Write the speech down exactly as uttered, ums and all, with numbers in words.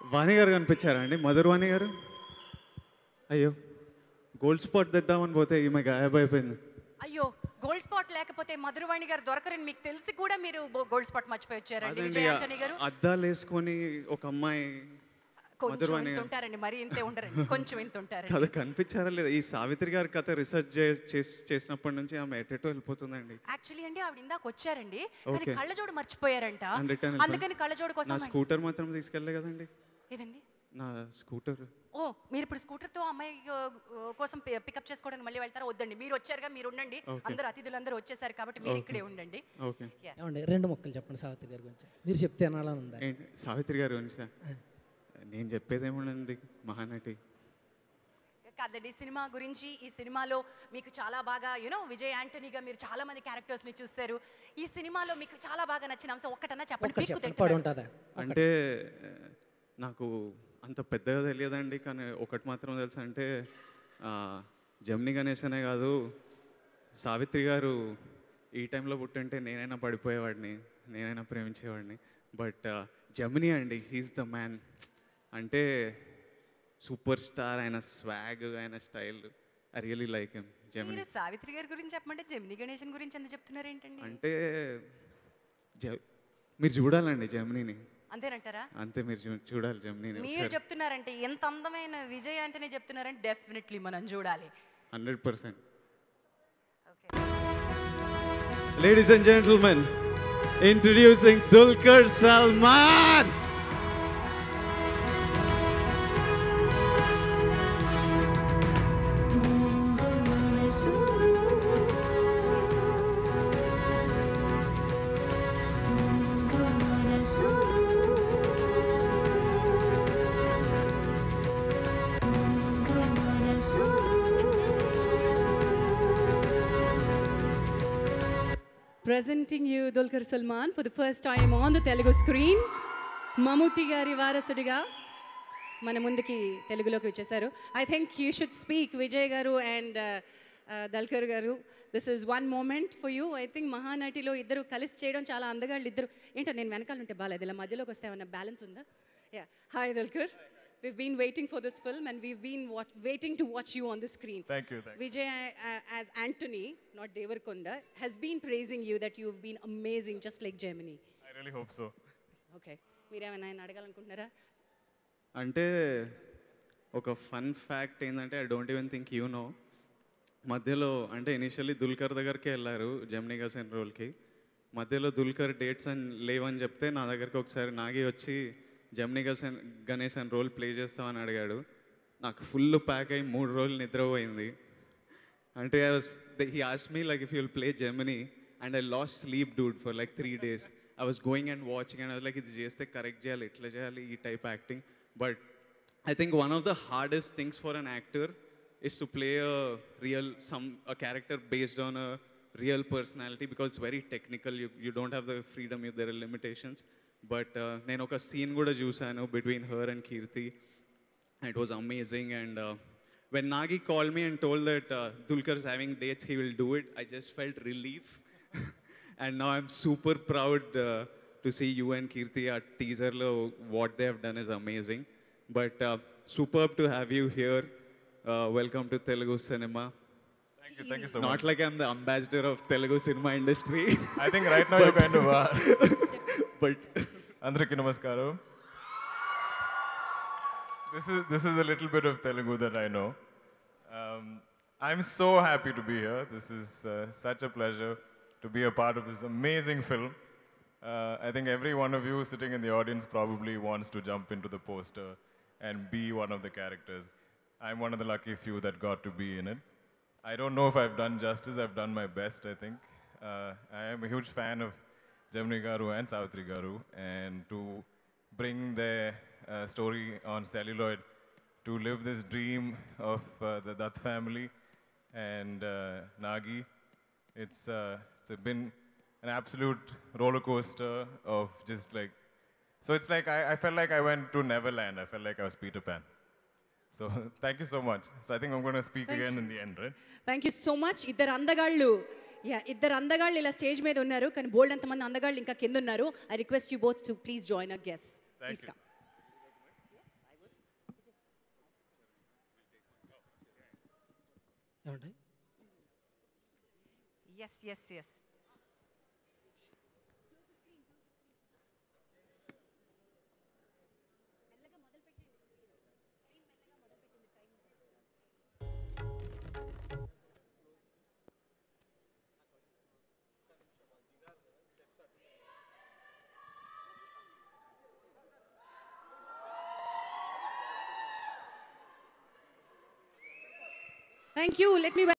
వాణి గారు కనిపించారా అండి? మధుర్ వాణి గారు? అయ్యో, గోల్డ్ స్పాట్ తెద్దామని పోతే ఈమె గాయబ్ అయిపోయింది. అయ్యో, గోల్డ్ స్పాట్ లేకపోతే మధురవాణి గారు దొరకరని మీకు తెలిసి కూడా మీరు గోల్డ్ స్పాట్ మర్చిపోయి వచ్చారండి విజయ్ ఆంటనీ గారు. అద్దాలు వేసుకొని ఒక అమ్మాయి కొంచెం ఇంత ఉంటారండి, మరి ఇంతే ఉండరండి, కొంచెం ఇంత ఉంటారండి. కదా, కనిపించారా లేదా? ఈ సావిత్రి గారి కథ రీసెర్చ్ చేసినప్పటి నుంచి ఆమె ఎటెటో వెళ్ళిపోతుందండి. యాక్చువల్లీ అండి ఆవిడ ఇందాక వచ్చారండి, కానీ కళ్ళజోడు మర్చిపోయారంట, అందుకని కళ్ళజోడు కోసం స్కూటర్ మాత్రం తీసుకెళ్ళలే కదండి. ఏదండి? నా స్కూటర్. ఓ, మీరు ఇప్పుడు స్కూటర్తో అమ్మాయి కోసం పికప్ చేసుకోవడానికి మళ్ళీ వెళ్తారా? వద్దండి, మీరు వచ్చారుగా, మీరు ఉండండి. అందరు అతిథులందరూ వచ్చేసారు కాబట్టి మీరు ఇక్కడే ఉండండి. రెండు మొక్కలు చెప్పండి సావిత్రి గారి గురించి. మీరు చెప్తే అనాలని ఉందా? సావిత్రి గారి గురించి నేను చెప్పేదేమోనండి, మహానటి కాదండి. సినిమా గురించి, ఈ సినిమాలో మీకు చాలా బాగా యూనో విజయ్ ఆంటనీగా మీరు చాలా మంది క్యారెక్టర్స్ని చూస్తారు. ఈ సినిమాలో మీకు చాలా బాగా నచ్చిన అంశం ఒక్కటన్నా చెప్పండి. అంటే నాకు అంత పెద్దగా తెలియదండి, కానీ ఒకటి మాత్రం తెలుసు, అంటే జమినీ గణేష్ అనే కాదు, సావిత్రి గారు ఈ టైంలో పుట్టుంటే నేనైనా పడిపోయేవాడిని, నేనైనా ప్రేమించేవాడిని. బట్ జమినీ అండి, హీఈస్ ద మ్యాన్. అంటే సూపర్ స్టార్, ఆయన స్వాగ్, ఆయన style, I really like him. Gemini. Savitri గారి గురించి చెప్పమంటే జమినీ గణేషన్ గురించి ఎందుకు చెప్తున్నారు ఏంటండి? అంటే మీరు చూడాలండి జమినీని. అంతేనంటారా? అంతే, మీరు చూడాలి జమినీని. మీరు చెప్తున్నారంటే ఎంత అందమైన విజయ్ ఆంటనీ చెప్తున్నారంటే డెఫినెట్లీ మనం చూడాలి. Hundred percent. Ladies and gentlemen, introducing Dulquer Salmaan. Presenting you Dulquer Salmaan for the first time on the Telugu screen. Mamutti gari varasudiga మన ముందుకి తెలుగులోకి వచ్చేసారు. I think you should speak, Vijay garu and uh, uh, Dulquer garu. This is one moment for you. I think మహానటిలో ఇద్దరు కలిసి చేయడం చాలా అందగాళ్ళు ఇద్దరు. ఏంటో నేను వెనకాల ఉంటే బాలేదు, ఇలా మధ్యలోకి వస్తే ఏమన్నా బ్యాలెన్స్ ఉందా? Yeah. Hi Dulquer. We've been waiting for this film and we've been waiting to watch you on the screen. Thank you. Thank Vijay uh, as Antony, not Deverakonda, has been praising you that you've been amazing just like Gemini. I really hope so. Okay. మీరేమైనా ఆయన అడగాలనుకుంటున్నారా? అంటే ఒక fun fact ఏంటంటే, I don't even think you know, మధ్యలో అంటే initially Dulquer దగ్గరికి వెళ్ళారు జమినీ గణేషన్ రోల్కి. మధ్యలో దుల్కర్ డేట్స్ అని లేవని చెప్తే నా దగ్గరికి ఒకసారి నాగి వచ్చి జమినీ గణేషన్ గణేషన్ రోల్ ప్లే చేస్తామని అడిగాడు. నాకు ఫుల్ ప్యాక్ అయ్యి మూడు రోజులు నిద్రపోయింది. అంటే I was he asked me like if you will play Gemini and I lost sleep dude for like three days. I was going and watching and like ఇది చేస్తే కరెక్ట్ చేయాలి, ఎట్లా చేయాలి, ఈ type acting. But I think one of the hardest things for an actor is to play a real some a character based on a real personality, because it's very technical. You you don't have the freedom, you, there are limitations. But nenu oka scene kuda chusanu between her and Keerthy. It was amazing. And uh, when Nagi called me and told that uh, Dulquer is having dates, he will do it, I just felt relief. And now I'm super proud uh, to see you and Keerthy at teaser lo. What they have done is amazing. But uh, superb to have you here. Uh, welcome to Telugu cinema. Thank you, thank you so Not much. Not like I'm the ambassador of Telugu cinema industry. I think right now you're kind of are. But Andraki namaskaram. This is this is a little bit of Telugu that I know. Um, I'm so happy to be here. This is uh, such a pleasure to be a part of this amazing film. Uh, I think every one of you sitting in the audience probably wants to jump into the poster and be one of the characters. I'm one of the lucky few that got to be in it. I don't know if I've done justice. I've done my best, I think. Uh, I am a huge fan of Gemini Garu and Savitri Garu, and to bring their uh, story on celluloid, to live this dream of uh, the Dutt family and uh, Nagi, it's, uh, it's been an absolute roller coaster of just like, so it's like I, I felt like I went to Neverland. I felt like I was Peter Pan. So thank you so much. So I think I'm going to speak thank again you. in the end, right? Thank you so much. ఇద్దరు అందగాళ్ళు, yeah ఇద్దరు అందగాళ్ళు ఇలా stage మీద ఉన్నారు, కానీ బోల్డ్ అంతమంది అందగాళ్ళు ఇంకా కింద ఉన్నారు. I request you both to please join our guests. Please come. ఏమండి yes yes yes Thank you. Let me